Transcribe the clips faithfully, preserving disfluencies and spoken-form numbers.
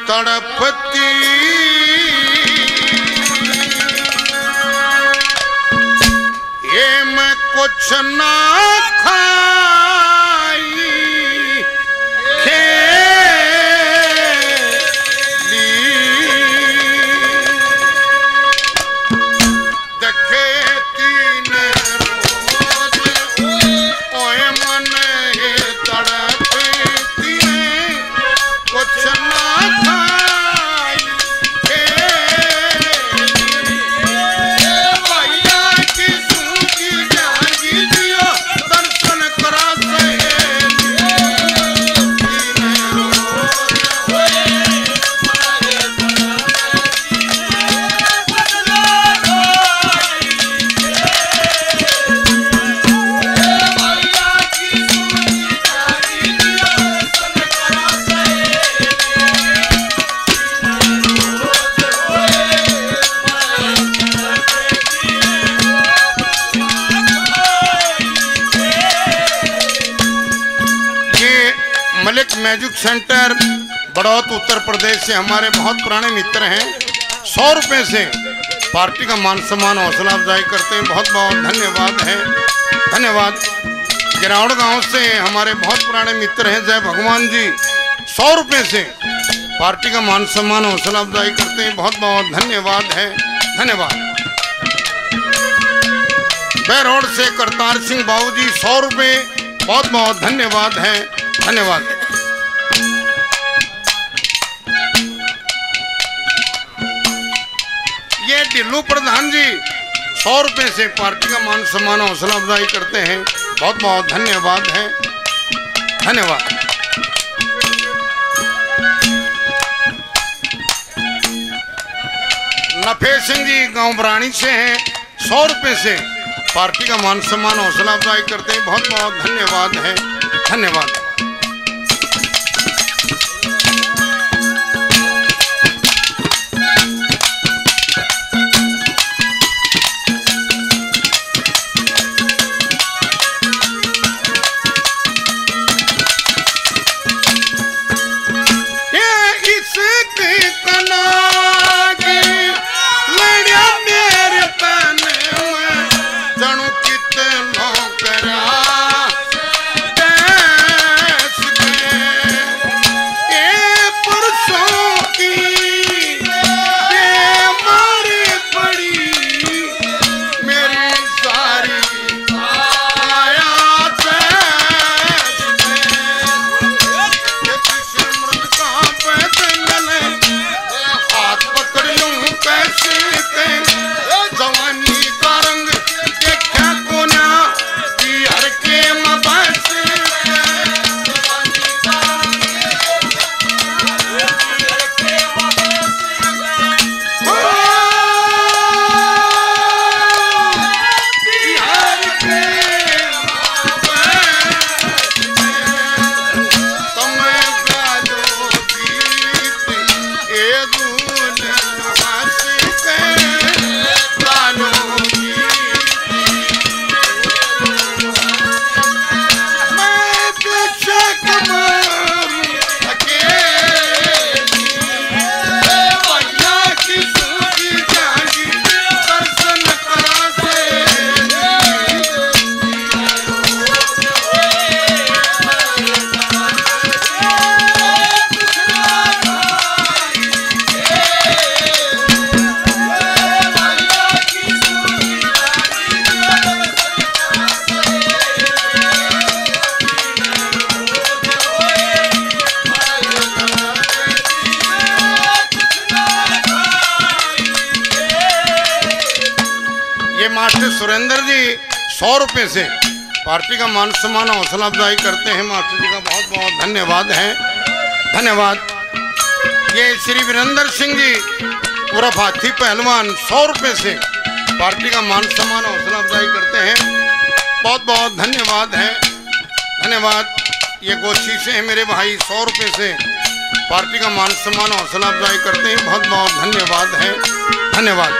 तड़पती ये मैं कुछ ना खाई खेली देखे तीन रोज ओए मन ये तड़पती कुछ ना खाई भैया की सूखी जागी दियो दर्शन करा से मलिक मैजिक सेंटर बड़ौत उत्तर प्रदेश से हमारे बहुत पुराने मित्र हैं। सौ रुपए से पार्टी का मान सम्मान हौसला अफजाई करते हैं। बहुत बहुत धन्यवाद है, धन्यवाद। गिरावड़ गांव से हमारे बहुत पुराने मित्र हैं जय भगवान जी, सौ रुपए से पार्टी का मान सम्मान हौसला अफजाई करते हैं। बहुत बहुत धन्यवाद है, धन्यवाद। बैरोड से करतार सिंह बाबू जी सौ रुपए, बहुत बहुत धन्यवाद है, धन्यवाद। ये ढिल्लू प्रधान जी सौ रुपए से पार्टी का मान सम्मान हौसला अफजाई करते हैं। बहुत बहुत धन्यवाद है, धन्यवाद। नफे सिंह जी गांव बरानी से हैं, सौ रुपए से पार्टी का मान सम्मान हौसला अफजाई करते हैं। बहुत बहुत धन्यवाद है, धन्यवाद। सुरेंद्र जी सौ रुपए से पार्टी का मान सम्मान हौसला अफजाई करते हैं। मास्टर जी का बहुत बहुत धन्यवाद है, धन्यवाद। ये श्री वीरेंद्र सिंह जी उर्फ हाथी पहलवान सौ रुपए से पार्टी का मान सम्मान हौसला अफजाई करते हैं। बहुत बहुत धन्यवाद है, धन्यवाद। ये गोची से है मेरे भाई, सौ रुपए से पार्टी का मान सम्मान हौसला अफजाई करते हैं। बहुत बहुत धन्यवाद है, धन्यवाद।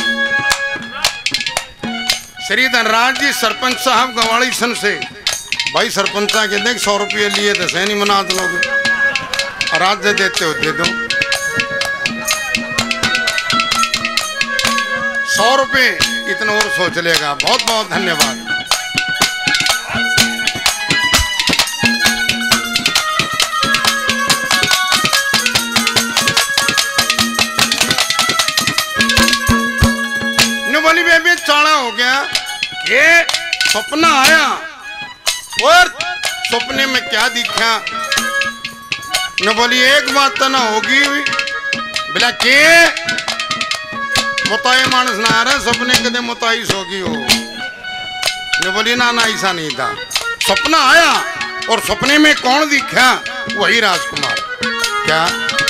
श्री धनराज जी सरपंच साहब गवाड़ी सन से भाई सरपंचा के देख सौ रुपये लिए तो सैनी मना लोगे और आज दे देते हो दे दो सौ रुपये इतना और सोच लेगा। बहुत बहुत धन्यवाद। बोली बेबी चाड़ा हो गया ये सपना आया और सपने में क्या दिखा न बोली एक बात तो ना होगी बिला के मुताई मानस ना आ रहा सपने कदे मुताई सोगी हो न बोली ना ना ऐसा नहीं था सपना आया और सपने में कौन दिखा वही राजकुमार। क्या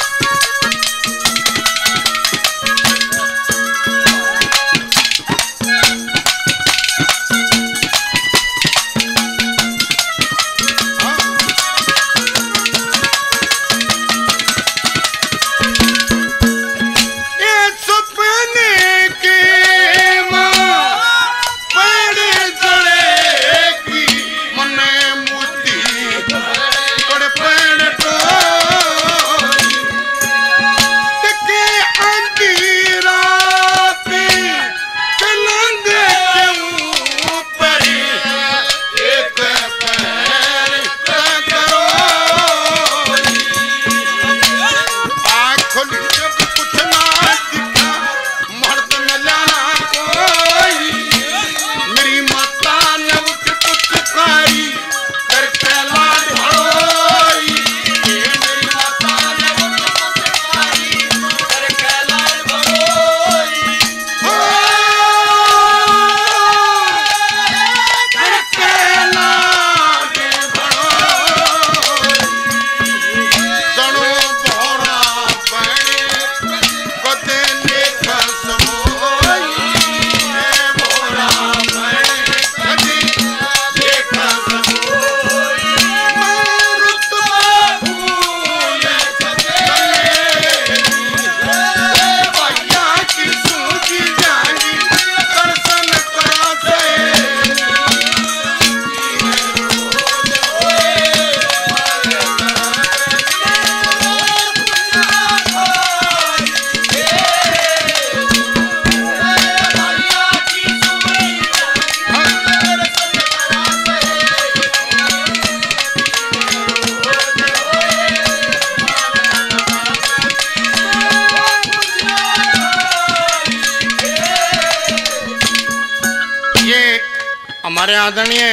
हमारे आदरणीय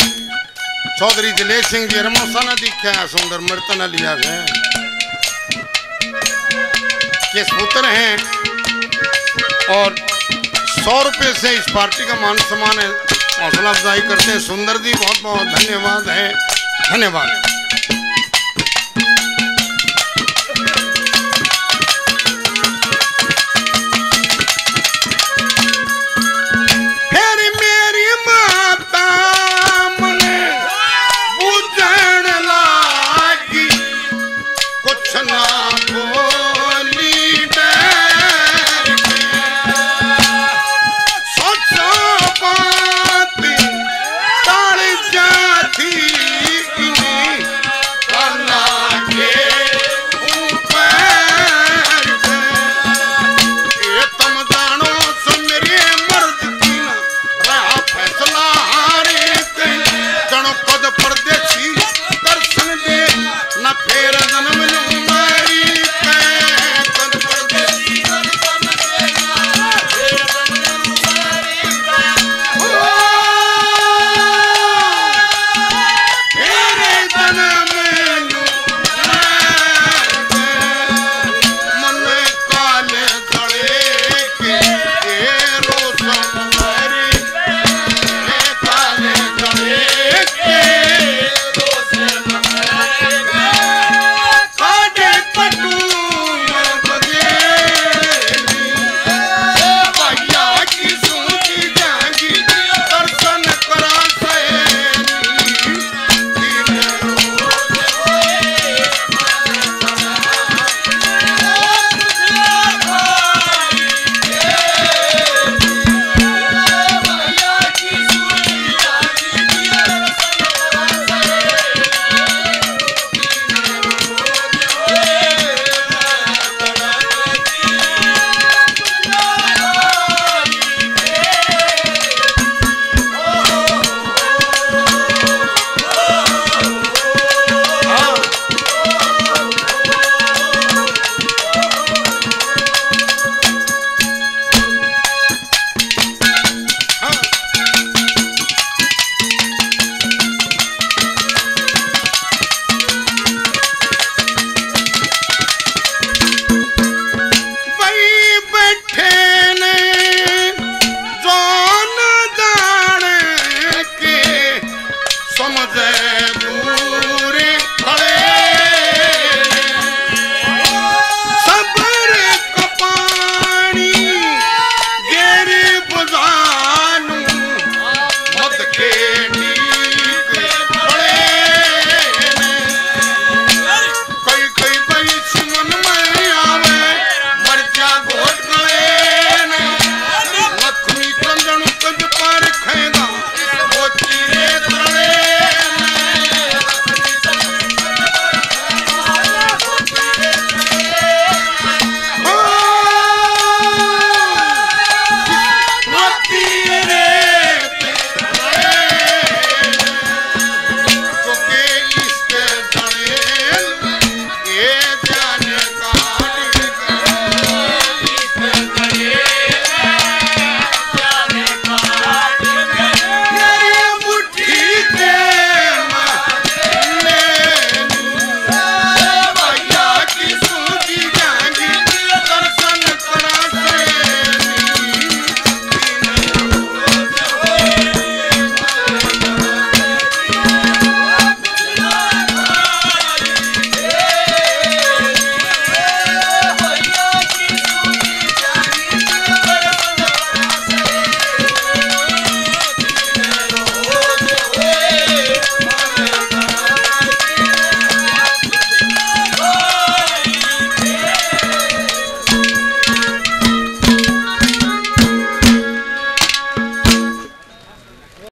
चौधरी दिलेश सिंह जी रमोसाना दिखा सुंदर मृतन लिया है के पुत्र हैं और सौ रुपये से इस पार्टी का मान सम्मान हौसला अफजाई करते हैं। सुंदर जी बहुत बहुत धन्यवाद है। धन्यवाद।